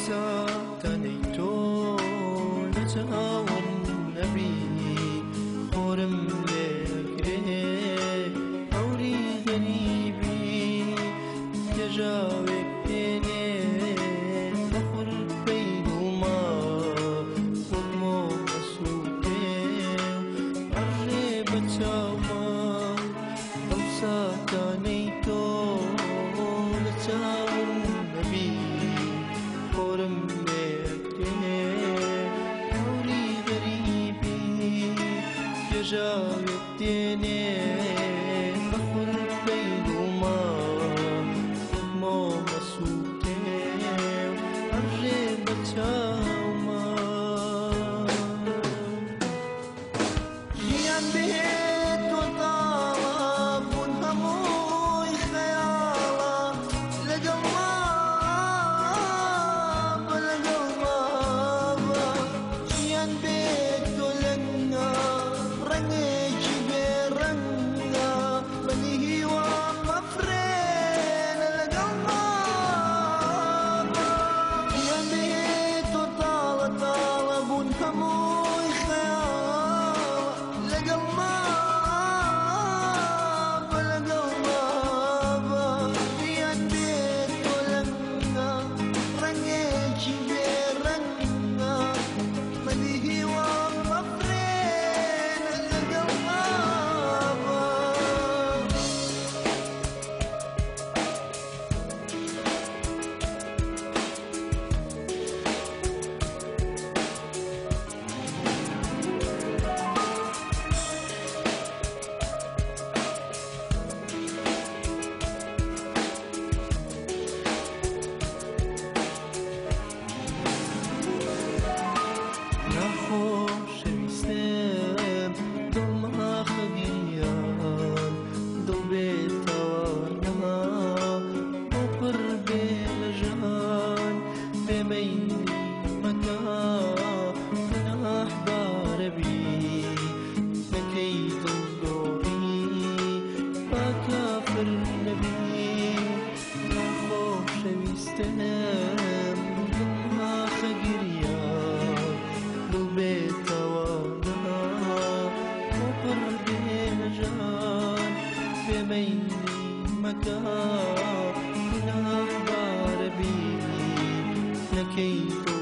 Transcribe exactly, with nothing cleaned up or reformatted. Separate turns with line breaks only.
ساتنی تو لجاون نبی خورم لگره هوری غریبی تجاوب دینه بخور پیروما خودمو مسوده اره بچاما او ساتنی تو لجاون نبی خورم لگره هوری غریبی تجاوب دینه بخور پیروما خودمو مسوده اره بچاما ژیان بێت تۆ تاڵە بوون هەمووی خەیاڵە لەگەڵ ماوە لەگەڵ ماوە ژیان بێت تۆ لەنگە ڕەنگێکی بێڕەنگە بەنی هیوام مەفرێنە لەگەڵ ماوە ژیان بێت تۆ تاڵە تاڵە بوون هەمووی خەیاڵە لەگەڵ ماوە لەگەڵ ماوە ژیان بێت تۆ لەنگە ڕەنگێکی بێڕەنگە بەنی هیوام مەفرێنە لەگەڵ ماوە نەخۆشەویستم دڵما خەگیان دڵ بێتەوانە بۆ پڕ بێ لە ژان بێمەیلی مەکە گوناحبارە بی نەکەی دڵدۆڕی با کافر نەبی نەخۆشەویستم دڵما خەگیان دڵ بێتەوانە بۆ پڕ بێ لە ژان بێمەیلی مەکە گوناحبارە بی نەکەی